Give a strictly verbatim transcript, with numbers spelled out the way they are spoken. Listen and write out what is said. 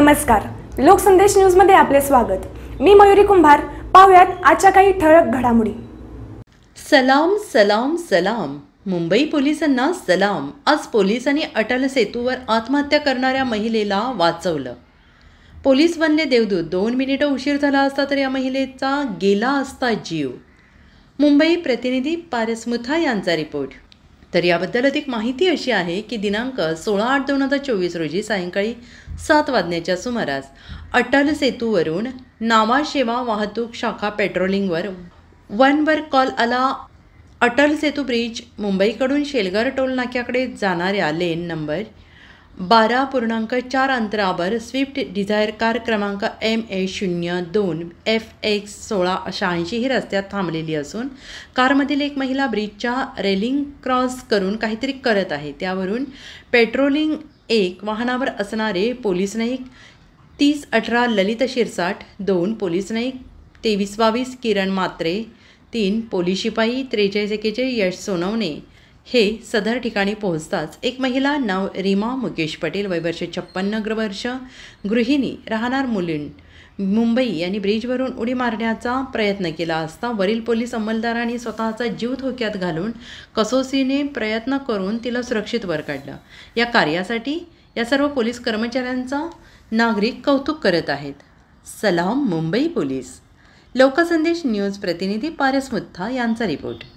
नमस्कार, लोकसंदेश न्यूज मध्ये आपले स्वागत। मी मयुरी कुंभार। पाहूयात आजच्या काही ठळक घडामोडी। सलाम सलाम सलाम मुंबई पोलिसांना सलाम। आज पोलिसांनी अटल सेतूवर आत्महत्या करणाऱ्या महिलेला वाचवलं। पोलीस बनले देवदूत। दोन मिनिटं उशीर झाला असता तर या महिलेचा गेला असता जीव। मुंबई प्रतिनिधी पारस मुथा यांचा रिपोर्ट। तर याबद्दल अधिक माहिती अशी आहे की दिनांक सोळा आठ दोन हजार चोवीस रोजी सायंकाळी सात वाजण्याच्या सुमारास अटल सेतूवरून नावाशेवा वाहतूक शाखा पेट्रोलिंगवर वनवर कॉल आला। अटल सेतू ब्रिज मुंबईकडून शेलघर टोल नाक्याकडे जाणाऱ्या लेन नंबर बारा पूर्णांक चार अंतरावर स्विफ्ट डिझायर कार क्रमांक एम ए शून्य दोन एफ एक्स सोळा शहाऐंशी ही रस्त्यात थांबलेली असून कारमधील एक महिला ब्रिजच्या रेलिंग क्रॉस करून काहीतरी करत आहे। त्यावरून पेट्रोलिंग एक वाहनावर असणारे पोलीस नाईक तीस अठरा ललित शिरसाट, दोन पोलीस नाईक तेवीस बावीस किरण मात्रे, तीन पोलीस शिपाई त्रेचाळीस एकेचाळीस यश सोनवणे हे सदर ठिकाणी पोहोचताच एक महिला नाव रीमा मुकेश पटेल वय वर्ष छप्पन्न वर्ष गृहिणी राहणार मुलुंड मुंबई यांनी ब्रिजवरून उडी मारण्याचा प्रयत्न केला असता वरील पोलीस अंमलदारांनी स्वतःचा जीव धोक्यात घालून कसोसीने प्रयत्न करून तिला सुरक्षित वर काढलं। या कार्यासाठी या सर्व पोलीस कर्मचाऱ्यांचा नागरिक कौतुक करत आहेत। सलाम मुंबई पोलीस। लोकसंदेश न्यूज प्रतिनिधी पारस मुथा यांचा रिपोर्ट।